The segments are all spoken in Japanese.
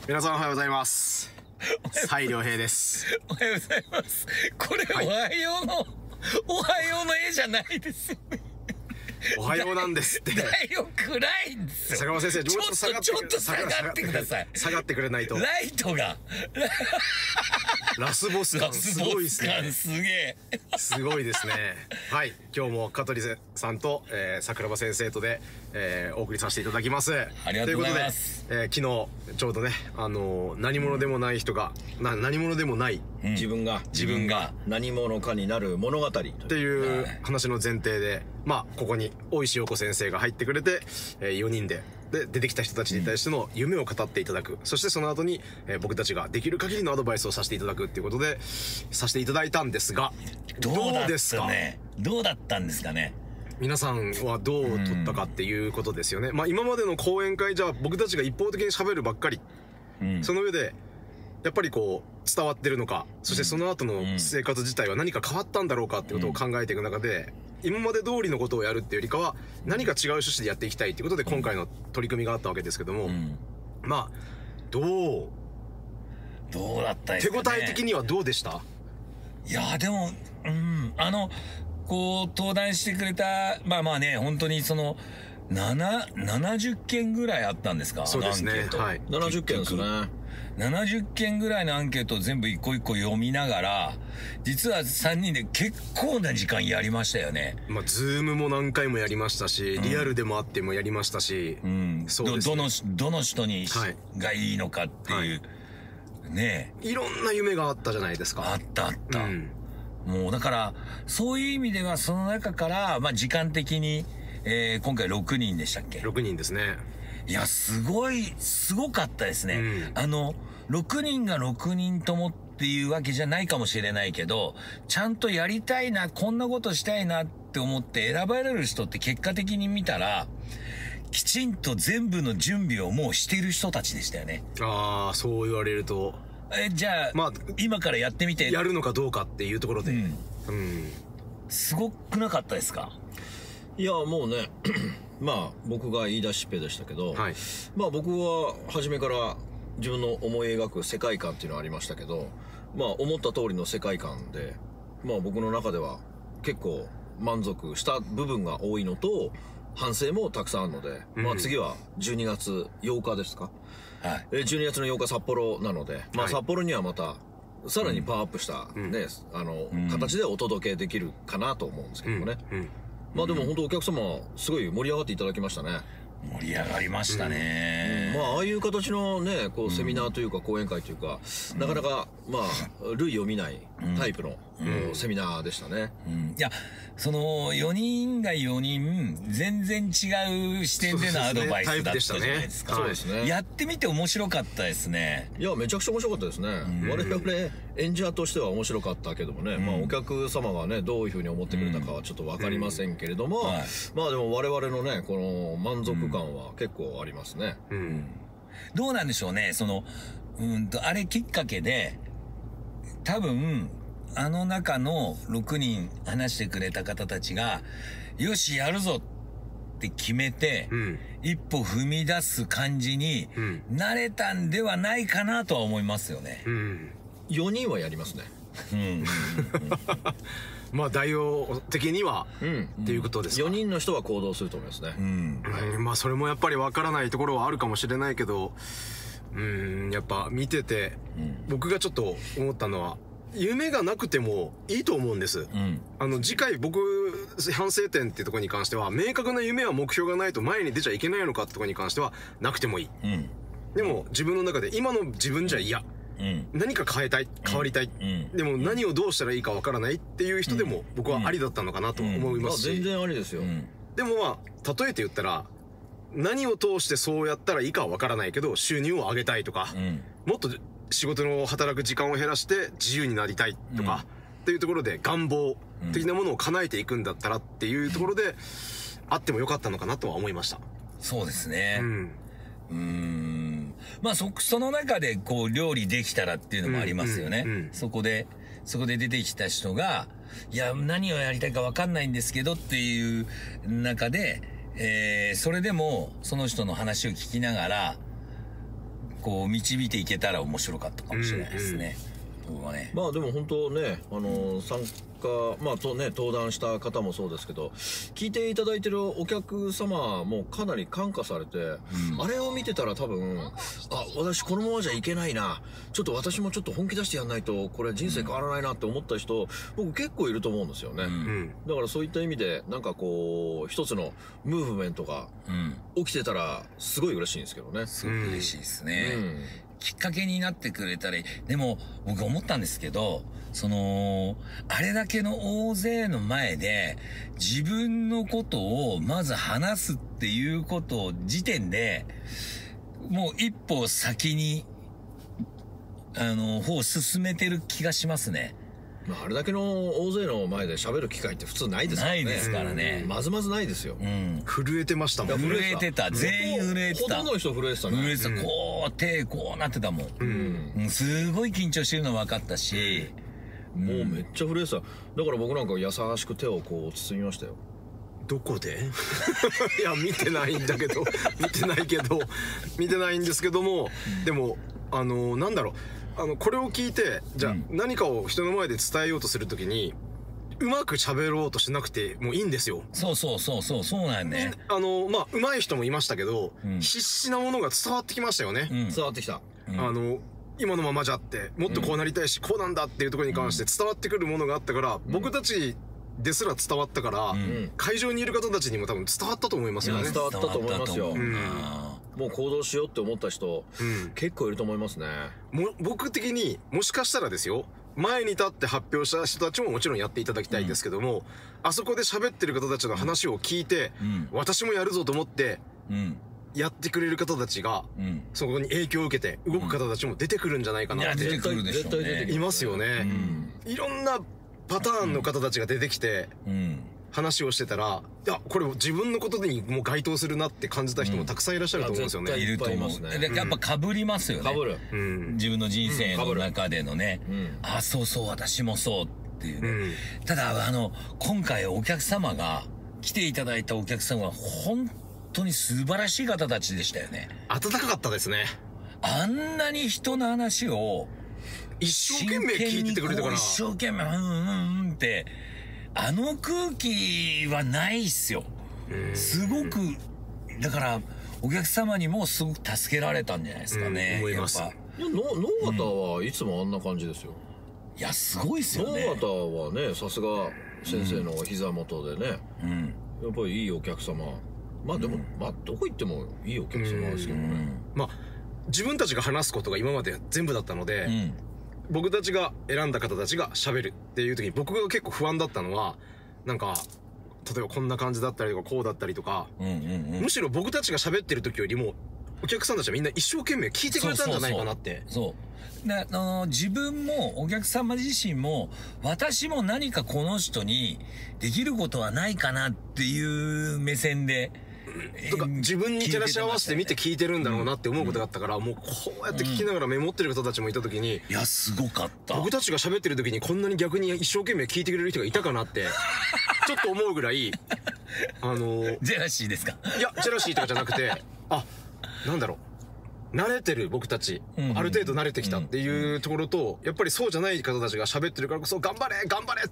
皆さんおはようございます。蔡良平です。 おはようございます。これ、おはようの絵じゃないですよね。 おはようなんですって。 だよ、暗いんですよ。 坂本先生、 ちょっと下がってください。 下がってくれないと。 ライトが。 ラスボス感すごいですね。 すげえ。 すごいですね。はい。今日も香取さんと、桜庭先生とで、お送りさせていただきます。 ありがとうございます。 ということで、昨日、ちょうどね、何者でもない人が、何者でもない、 自分が何者かになる物語っていう話の前提で、まあ、ここに大石陽子先生が入ってくれて、4人で出てきた人たちに対しての夢を語っていただく。そしてその後に、僕たちができる限りのアドバイスをさせていただくっていうことで、させていただいたんですが、どうですかね。 どうだったんですかね。 皆さんはどう取ったかっていうことですよね。まあ今までの講演会じゃ僕たちが一方的に喋るばっかり。その上で、やっぱりこう伝わってるのか、そしてその後の生活自体は何か変わったんだろうかってことを考えていく中で、今まで通りのことをやるっていうよりかは何か違う趣旨でやっていきたいっていうことで今回の取り組みがあったわけですけども、まあどうだったですかね。 手応え的にはどうでした？ いやでもこう登壇してくれたまあね、本当にその70件ぐらいあったんですか。 そうですね。はい。 70件ですね。 70件ぐらいのアンケートを全部一個一個読みながら、実は3人で結構な時間やりましたよね。 まあ、ズームも何回もやりましたし、リアルでもあってもやりましたし、 そうですね。どの人に、がいいのかっていう、ねえ。いろんな夢があったじゃないですか。 あった。もうだから、そういう意味ではその中から、まあ時間的に、今回6人でしたっけ？ 6 人ですね。 いや、すごかったですね。6人が6人ともっていうわけじゃないかもしれないけど、ちゃんとやりたいな、こんなことしたいなって思って選ばれる人って結果的に見たら、きちんと全部の準備をもうしている人たちでしたよね。 ああ、そう言われると。 じゃあ、まあ、今からやってみて。 やるのかどうかっていうところで。 すごくなかったですか？ いや、もうね、まあ僕が言い出しっぺでしたけど、まあ僕は初めから自分の思い描く世界観っていうのはありましたけど、まあ思った通りの世界観で、まあ僕の中では結構満足した部分が多いのと、反省もたくさんあるので、まあ次は12月8日ですか。12月の8日札幌なので、まあ札幌にはまたさらにパワーアップしたね、形でお届けできるかなと思うんですけどもね。まあでも本当お客様すごい盛り上がっていただきましたね。 盛り上がりましたね。 まあああいう形のね、こうセミナーというか講演会というか、なかなかまあ類を見ないタイプのセミナーでしたね。 いや、その4人が4人全然違う視点でのアドバイスだったじゃないですか。 そうですね。 やってみて面白かったですね。 いや、めちゃくちゃ面白かったですね。我々演者としては面白かったけどもね、まあお客様がねどういうふうに思ってくれたかはちょっとわかりませんけれども、まあでも我々のねこの満足感は結構ありますね。 どうなんでしょうね。そのあれきっかけで多分あの中の6人話してくれた方たちがよしやるぞって決めて、一歩踏み出す感じになれたんではないかなとは思いますよね。 4人はやりますね。 まあ代表的にはっていうことですか。 4人の人は行動すると思いますね。 まあそれもやっぱりわからないところはあるかもしれないけど、やっぱ見てて僕がちょっと思ったのは、夢がなくてもいいと思うんです。次回僕反省点っていうところに関しては、明確な夢は目標がないと前に出ちゃいけないのかってところに関してはなくてもいい。でも自分の中で今の自分じゃ嫌。何か変えたい、変わりたい。でも何をどうしたらいいかわからないっていう人でも僕はありだったのかなと思いますし。 全然ありですよ。 でもまあ例えて言ったら、何を通してそうやったらいいかはわからないけど収入を上げたいとか、もっと仕事の働く時間を減らして自由になりたいとかっていうところで願望的なものを叶えていくんだったらっていうところであってもよかったのかなとは思いました。 そうですね。まあその中でこう料理できたらっていうのもありますよね。そこで出てきた人が、いや何をやりたいか分かんないんですけどっていう中で、それでもその人の話を聞きながらこう導いていけたら面白かったかもしれないですね、僕はね。 まあでも本当ね、参加、まあとね、登壇した方もそうですけど、聞いていただいてるお客様もかなり感化されて、あれを見てたら多分、私このままじゃいけないな、ちょっと私もちょっと本気出してやんないと、これ人生変わらないなって思った人、僕結構いると思うんですよね。だからそういった意味で、なんかこう、一つのムーブメントが起きてたら、すごい嬉しいんですけどね。 すごく嬉しいですね。きっかけになってくれたらいい。でも、僕思ったんですけど、あれだけの大勢の前で、自分のことをまず話すっていうこと時点で、もう一歩先に、方を進めてる気がしますね。 まあ、あれだけの大勢の前で喋る機会って普通ないですからね。 ないですからね。 まずまずないですよ。 震えてましたもん。 震えてた。全員震えてた。 ほとんどの人震えてたね。 震えてた。こう、手こうなってたもん。すごい緊張してるの分かったし、 もうめっちゃ震えてた。だから僕なんか優しく手をこう包みましたよ。 どこでいや、見てないんだけど、見てないんですけども、でも、なんだろう。これを聞いて、じゃあ、何かを人の前で伝えようとするときに、うまく喋ろうとしなくてもいいんですよ。 そうなんね。 まあ、上手い人もいましたけど、必死なものが伝わってきましたよね。 伝わってきた。 今のままじゃって、もっとこうなりたいし、こうなんだっていうところに関して伝わってくるものがあったから、僕たちですら伝わったから、会場にいる方たちにも多分伝わったと思いますよね。 伝わったと思いますよ。もう行動しようって思った人、結構いると思いますね。 僕的にもしかしたらですよ、前に立って発表した人たちももちろんやっていただきたいですけども、あそこで喋ってる方たちの話を聞いて、私もやるぞと思ってやってくれる方たちが、そこに影響を受けて動く方たちも出てくるんじゃないかなって。 出てくるでしょうね。 いますよね。いろんなパターンの方たちが出てきて、話をしてたら、いや、これ自分のことにもう該当するなって感じた人もたくさんいらっしゃると思うんですよね。 いると思う。やっぱ被りますよね。 被る。 自分の人生の中でのね。そう、私もそうっていうね。ただ、今回お客様が、来ていただいたお客様は本当に素晴らしい方たちでしたよね。 温かかったですね。 あんなに人の話を、 一生懸命聞いててくれたから。 一生懸命、って、あの空気はないっすよ。すごく、だから、お客様にもすごく助けられたんじゃないですかね。 思います。 能方はいつもあんな感じですよ。 いや、すごいっすよね。 能方はね、さすが先生の膝元でね、やっぱりいいお客様。まあでも、どこ行ってもいいお客様ですけどね。 まあ、自分たちが話すことが今まで全部だったので、僕たちが選んだ方たちが喋るっていう時に僕が結構不安だったのは、なんか、例えばこんな感じだったりとかこうだったりとか、むしろ僕たちが喋ってる時よりも、お客さんたちはみんな一生懸命聞いてくれたんじゃないかなって。 自分もお客様自身も、私も何かこの人にできることはないかなっていう目線で、 とか自分に照らし合わせて見て聞いてるんだろうなって思うことがあったから、もうこうやって聞きながらメモってる方たちもいた時に、 いや、すごかった。 僕たちが喋ってる時にこんなに逆に一生懸命聞いてくれる人がいたかなって、ちょっと思うぐらい、ジェラシーですか？ いや、ジェラシーとかじゃなくて、なんだろう。慣れてる僕たち、ある程度慣れてきたっていうところと、やっぱりそうじゃない方たちが喋ってるからこそ、頑張れって、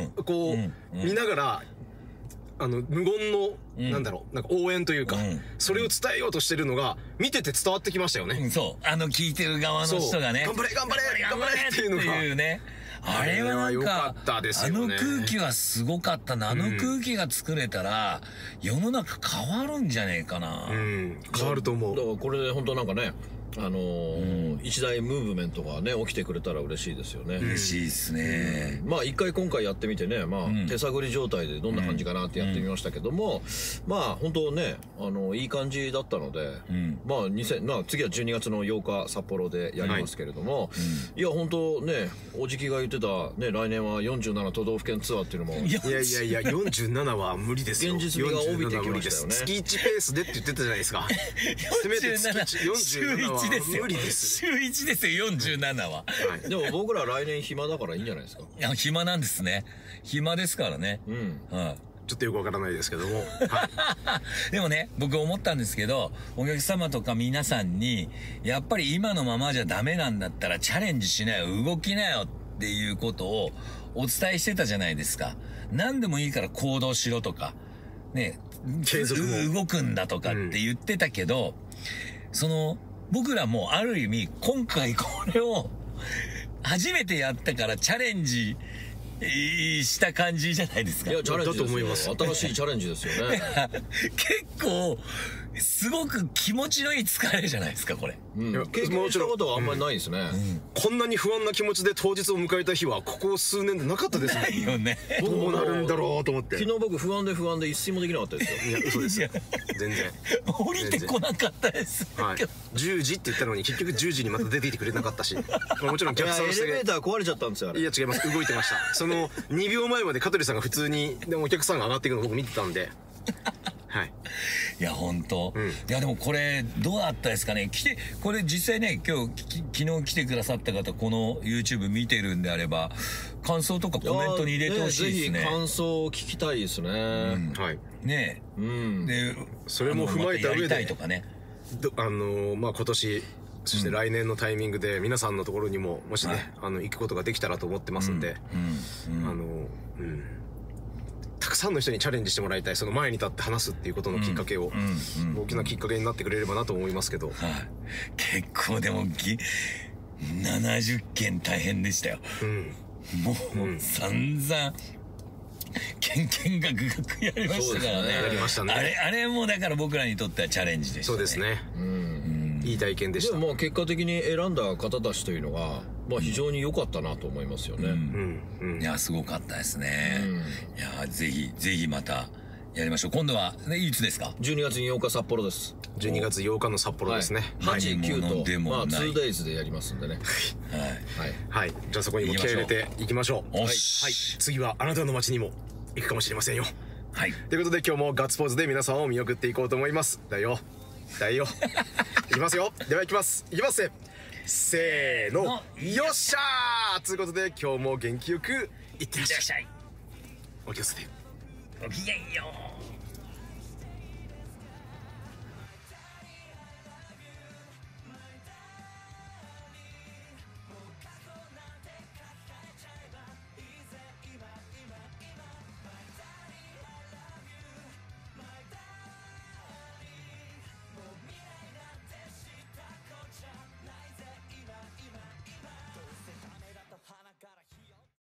こう、見ながら、無言の、なんだろう、なんか応援というか、それを伝えようとしてるのが、見てて伝わってきましたよね。 そう。聞いてる側の人がね。 頑張れっていうのが。 ね。あれはなんか、あの空気はすごかったな。あの空気が作れたら、世の中変わるんじゃねえかな。 変わると思う。 だからこれで本当なんかね、一大ムーブメントがね、起きてくれたら嬉しいですよね。 嬉しいですね。 まあ今回やってみてね、手探り状態でどんな感じかなってやってみましたけども、まあ本当ね、いい感じだったので、まあ次は12月の8日札幌でやりますけれども、いや本当ね、おじきが言ってたね、来年は47都道府県ツアーっていうのも。 いや、47は無理ですよ。 現実味が帯びてきましたよね。 月1ペースでって言ってたじゃないですか。せめて月47は無理です。 週1ですよ、47は。 でも僕ら来年暇だからいいんじゃないですか。 いや、暇なんですね。暇ですからね。 ちょっとよくわからないですけども、はい、 でもね、僕思ったんですけど、お客様とか皆さんにやっぱり今のままじゃダメなんだったらチャレンジしなよ、動きなよっていうことをお伝えしてたじゃないですか。何でもいいから行動しろとかね、 継続も動くんだとかって言ってたけど、その僕らもある意味今回これを初めてやったからチャレンジした感じじゃないですか。 いや、チャレンジですよ。 だと思います。 新しいチャレンジですよね。 結構すごく気持ちのいい疲れじゃないですか、これ。 経験したことはあんまりないですね。 こんなに不安な気持ちで当日を迎えた日はここ数年でなかったですもん。 ないよね。 どうなるんだろうと思って。 昨日僕不安で一睡もできなかったですよ。 いや、嘘ですよ。全然。 降りてこなかったです。 はい。10時って言ったのに結局10時にまた出ていてくれなかったし。もちろん逆算して。 エレベーター壊れちゃったんですよ、あれ。 いや、違います。動いてました。その2秒前まで香取さんが普通に、でもお客さんが上がっていくのを僕見てたんで。はい。 いや、本当、いや、でもこれどうだったですかね。これ実際ね、今日昨日来てくださった方、この YouTube 見てるんであれば感想とかコメントに入れてほしいですね。 ぜひ感想を聞きたいですね。 はい。 ねえ。で、 それも踏まえた上で、 とかね、 まあ今年そして来年のタイミングで皆さんのところにももしね、行くことができたらと思ってますんで、たくさんの人にチャレンジしてもらいたい。その前に立って話すっていうことのきっかけを、大きなきっかけになってくれればなと思いますけど。 結構でも70件大変でしたよ。もう散々ガクやりましたからね。 やりましたね。 あれもだから僕らにとってはチャレンジでしたね。 そうですね。いい体験でした。 でもまあ結果的に選んだ方たちというのがまあ非常に良かったなと思いますよね。 いや、すごかったですね。いや、ぜひまたやりましょう。今度は、ね、いつですか ？12月8日札幌です。 12月8日の札幌ですね。 8、9と、まあ 2days でやりますんでね。 はい。じゃあそこにも気合い入れていきましょう。 はい。 次はあなたの街にも行くかもしれませんよ。 はい。 ということで今日もガッツポーズで皆さんを見送っていこうと思います。だよ。いきますよ。では行きます。せーの。よっしゃーということで今日も元気よくいってらっしゃい。お気をつけて。 ごきげんよう。